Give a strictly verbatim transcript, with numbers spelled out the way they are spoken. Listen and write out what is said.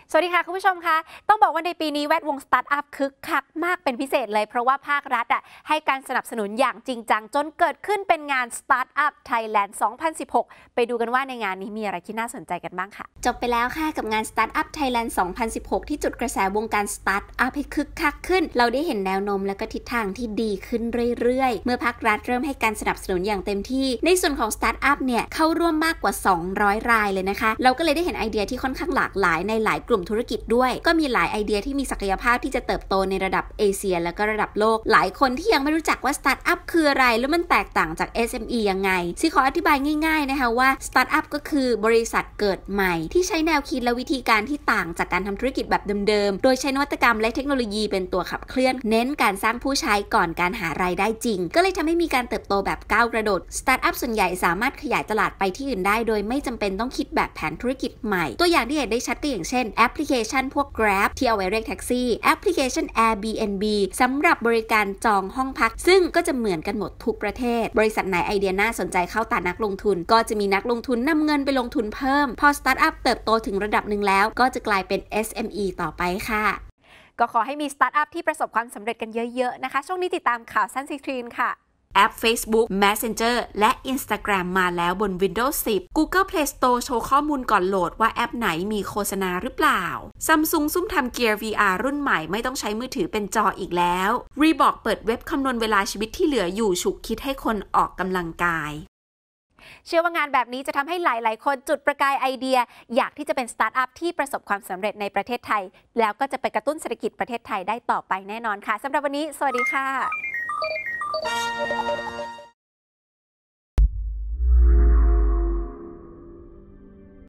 สวัสดีค่ะคุณผู้ชมคะต้องบอกว่าในปีนี้แวดวงสตาร์ทอัพคึกคักมากเป็นพิเศษเลยเพราะว่าภาครัฐอ่ะให้การสนับสนุนอย่างจริงจังจนเกิดขึ้นเป็นงาน Startup Thailand สองพันสิบหก ไปดูกันว่าในงานนี้มีอะไรที่น่าสนใจกันบ้างค่ะจบไปแล้วค่ะกับงาน Startup Thailand สองพันสิบหก ที่จุดกระแสวงการ Startup ให้คึกคักขึ้นเราได้เห็นแนวโน้มและก็ทิศทางที่ดีขึ้นเรื่อยๆเมื่อภาครัฐเริ่มให้การสนับสนุนอย่างเต็มที่ในส่วนของ Startup เนี่ยเข้าร่วมมากกว่าสองร้อยรายเลยนะคะเราก็เลยได้เห็นไอเดียที่ค่อนข้างหลากหลายในหลายกลุ่มธุรกิจด้วยก็มีหลายไอเดียที่มีศักยภาพที่จะเติบโตในระดับเอเชียและก็ระดับโลกหลายคนที่ยังไม่รู้จักว่าสตาร์ทอัพคืออะไรแล้วมันแตกต่างจาก เอส เอ็ม อี ยังไงซิขออธิบายง่ายๆนะคะว่าสตาร์ทอัพก็คือบริษัทเกิดใหม่ที่ใช้แนวคิดและวิธีการที่ต่างจากการทำธุรกิจแบบเดิมๆโดยใช้นวัตกรรมและเทคโนโลยีเป็นตัวขับเคลื่อนเน้นการสร้างผู้ใช้ก่อนการหารายได้จริงก็เลยทำให้มีการเติบโตแบบก้าวกระโดดสตาร์ทอัพส่วนใหญ่สามารถขยายตลาดไปที่อื่นได้โดยไม่จำเป็นต้องคิดแบบแผนธุรกิจใหม่ตัวอย่างที่เห็นได้ชัดก็อย่างเช่นแอปพลิเคชันพวก Grab ที่เอาไว้เรียกแท็กซี่แอปพลิเคชัน Airbnb สำหรับบริการจองห้องพักซึ่งก็จะเหมือนกันหมดทุกประเทศบริษัทไหนไอเดียน่าสนใจเข้าตานักลงทุนก็จะมีนักลงทุนนำเงินไปลงทุนเพิ่มพอสตาร์ทอัพเติบโตถึงระดับหนึ่งแล้วก็จะกลายเป็น เอส เอ็ม อี ต่อไปค่ะก็ขอให้มีสตาร์ทอัพที่ประสบความสำเร็จกันเยอะๆนะคะช่วงนี้ติดตามข่าวสั้นซีทรีนค่ะแอป Facebook Messenger และ Instagram มาแล้วบน Windows สิบ Google Play Store โชว์ข้อมูลก่อนโหลดว่าแอปไหนมีโฆษณาหรือเปล่า Samsung ซุ่มทำ Gear วี อาร์ รุ่นใหม่ไม่ต้องใช้มือถือเป็นจออีกแล้ว Reebok เปิดเว็บคำนวณเวลาชีวิตที่เหลืออยู่ฉุกคิดให้คนออกกำลังกายเชื่อว่างานแบบนี้จะทำให้หลายๆคนจุดประกายไอเดียอยากที่จะเป็นสตาร์ทอัพที่ประสบความสำเร็จในประเทศไทยแล้วก็จะไปกระตุ้นเศรษฐกิจประเทศไทยได้ต่อไปแน่นอนค่ะสำหรับวันนี้สวัสดีค่ะ